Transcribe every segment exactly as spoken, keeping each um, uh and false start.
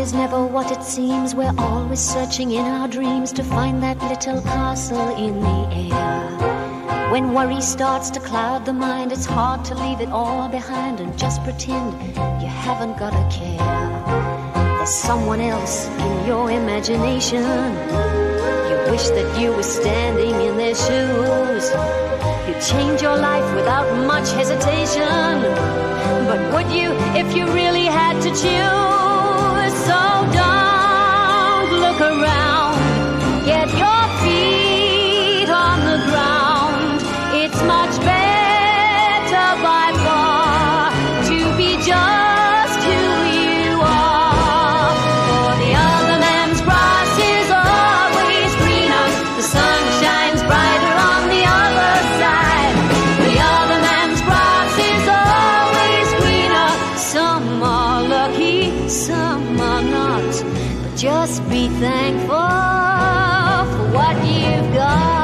is never what it seems. We're always searching in our dreams to find that little castle in the air. When worry starts to cloud the mind, it's hard to leave it all behind and just pretend you haven't got a care. There's someone else in your imagination. You wish that you were standing in their shoes. You'd change your life without much hesitation. But would you if you really had to choose? So don't look around. Get your feet on the ground. It's much better by far to be just who you are. For the other man's grass is always greener. The sun shines brighter on the other side. The other man's grass is always greener. Some are lucky, some are not. But just be thankful for what you've got.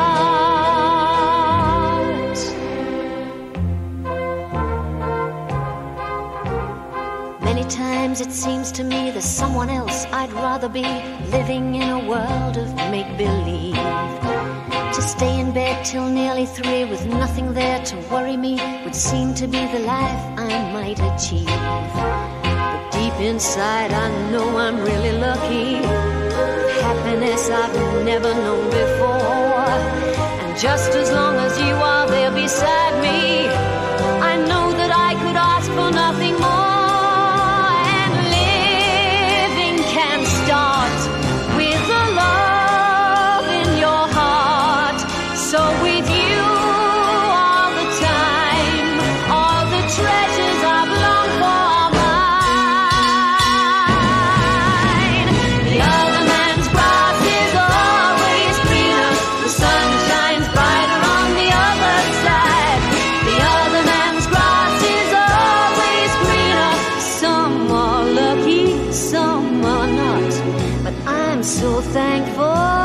Many times it seems to me there's someone else I'd rather be, living in a world of make-believe. To stay in bed till nearly three with nothing there to worry me would seem to be the life I might achieve. But deep inside I know I'm really lucky, happiness I've never known before. And just as long as you are there beside me, I know that I could ask for nothing more. And living can start with the love in your heart. So with you all the time, all the treasures I've longed for are mine. The other man's grass is always greener. The sun shines brighter on the other side. The other man's grass is always greener. Some are lucky, some are not. But I'm so thankful